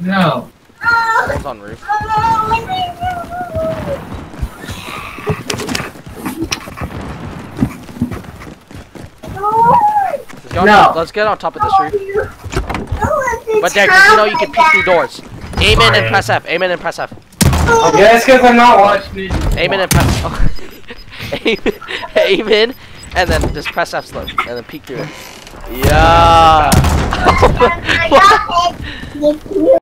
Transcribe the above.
No. Someone's on roof. Let's get on top of this roof. But there, because you know you can peek through doors. Aim in and press F. Aim in and press F. Yeah, it's because I'm not watching. Aim in and press. Oh. aim in, and then just press F slow, and then peek through it. Yeah.